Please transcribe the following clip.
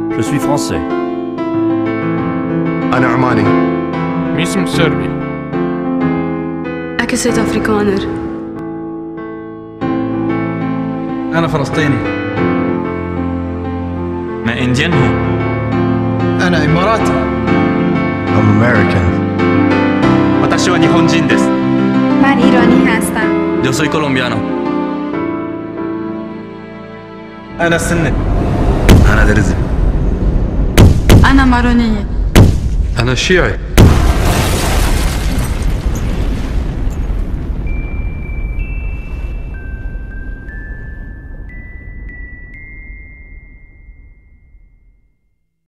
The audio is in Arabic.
Je suis français. أنا عماني. Mislim Srbi. أنا سيد أفريكانر. أنا فلسطيني. मैं इंडियन हूँ. أنا إماراتي. I'm American. 私は日本人です. من ایرانی هستم. Yo soy colombiano. أنا سني. أنا درزي. أنا مارونية. أنا شيعي.